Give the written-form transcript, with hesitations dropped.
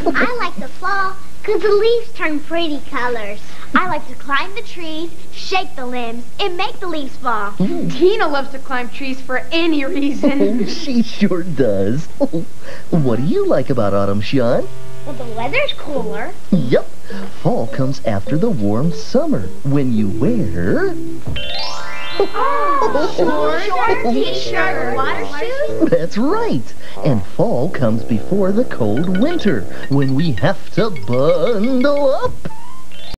I like the fall because the leaves turn pretty colors. I like to climb the trees, shake the limbs, and make the leaves fall. Tina loves to climb trees for any reason. Oh, she sure does. Oh, what do you like about autumn, Sean? Well, the weather's cooler. Yup. Fall comes after the warm summer when you wear... Shorts, t-shirt, water shoes. That's right. And fall comes before the cold winter when we have to bundle up.